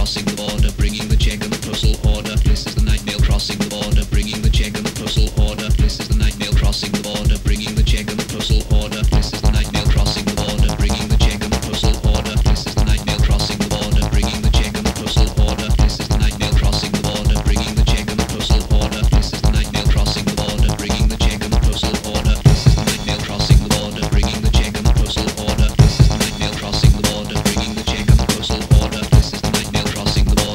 crossing the border, bringing the check and the postal order. This is the nightmail crossing the border, bringing the check and the postal order. This is the nightmail crossing the border, bringing the check and the postal order. This is the nightmail crossing the border, bringing the check and the postal order. This is the nightmail crossing the border, bringing the check and the postal order. This is the nightmail crossing the border, bringing the check and the postal order. This is the nightmail crossing the border, bringing the check and the postal order. This is the nightmail crossing the border, bringing the check and the postal order. This is the nightmail crossing the border, bringing the check and the postal order. This is the nightmail crossing the border.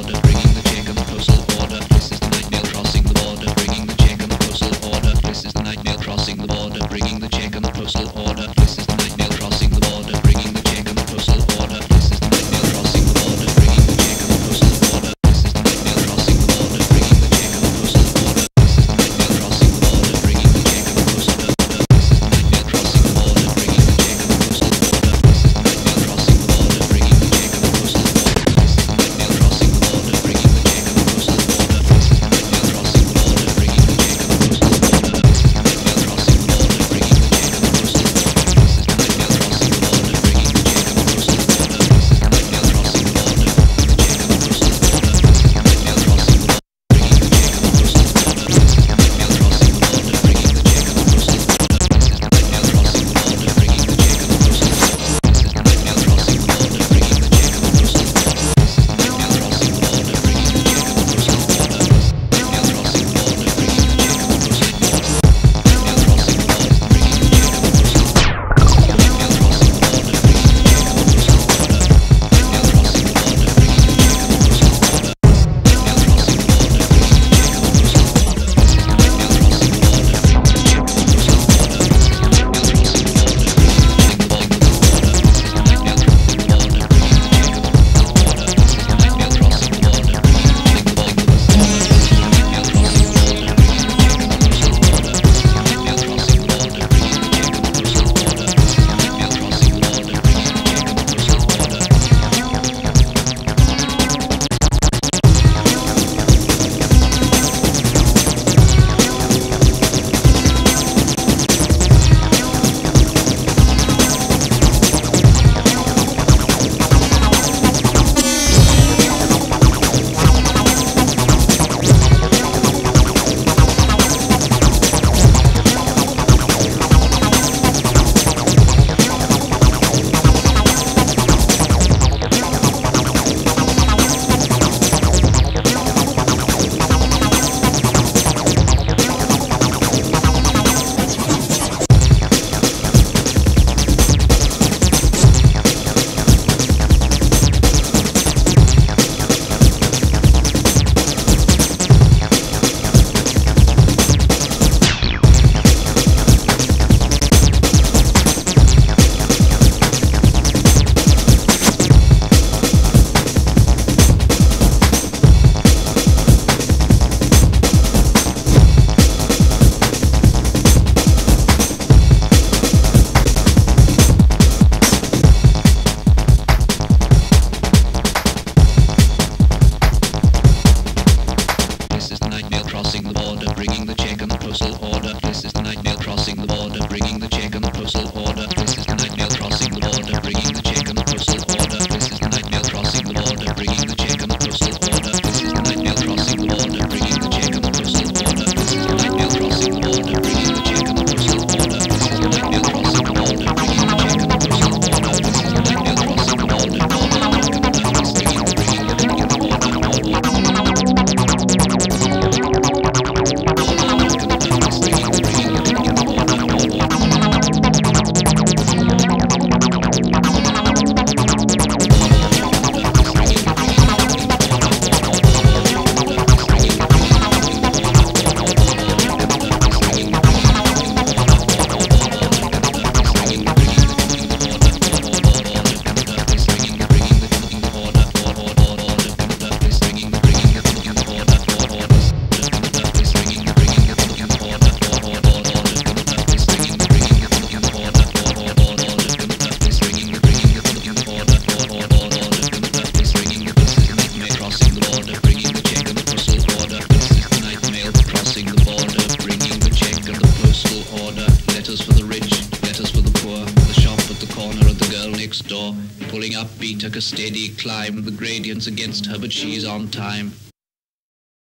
a steady climb. The gradient's against her, but she's on time.